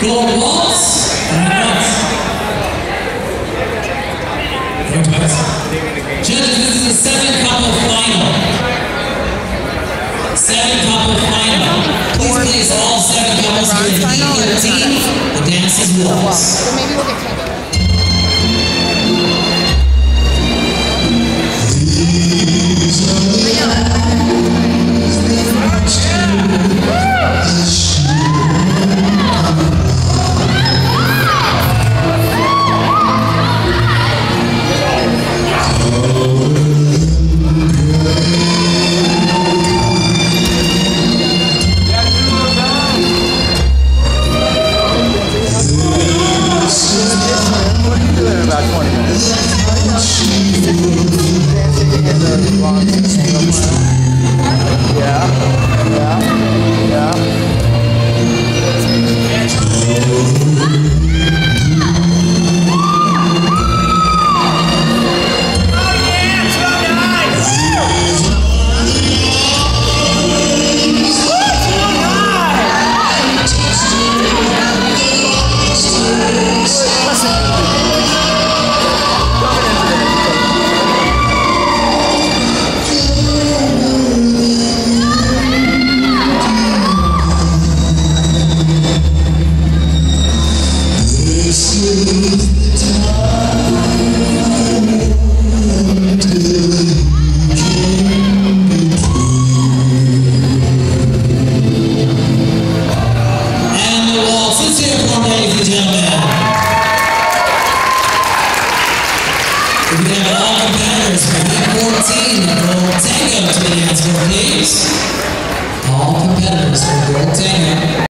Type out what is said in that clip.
Gold Waltz and Waltz. Judges, this is a 7-couple final. 7-couple final. Please place all 7 couples here in E13. The dance is Waltz. So maybe we'll get Kevin. About 20 minutes. Dancing in the Waltz. We can have all competitors for E14 and Gold Tango to the dance floor, please. All competitors for Gold Tango.